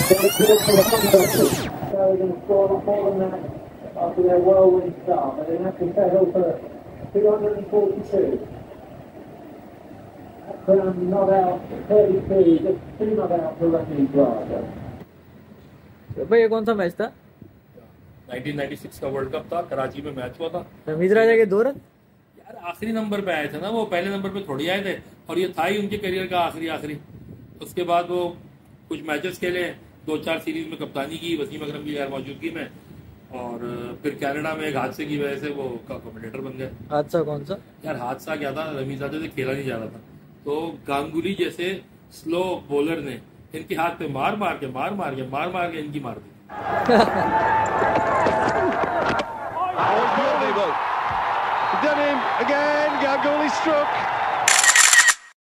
going to score a lot more than that after their whirlwind start, but they have to settle for 242. Not out 32, just 2 not out for Ramiz Raja. भाई ये कौन सा match था? 1996 का world cup था, कराची में match हुआ था। रमीज राजा के 2 रन यार आखिरी नंबर पे आए थे ना, वो पहले नंबर पे थोड़ी आए थे, और ये था ही उनके करियर का आखिरी। उसके बाद वो कुछ मैचेस खेले, 2-4 सीरीज में कप्तानी की वसीम अकरम की गैर मौजूदगी में, और फिर कनाडा में एक हादसे की वजह से वो कमेंटेटर बन गए। हादसा कौन सा? यार हादसा क्या था, रमीज राजा से खेला नहीं जा रहा था, तो गांगुली जैसे स्लो बॉलर ने इनके हाथ पे मार मार के इनकी मार दी। Done him again. Ganguly struck.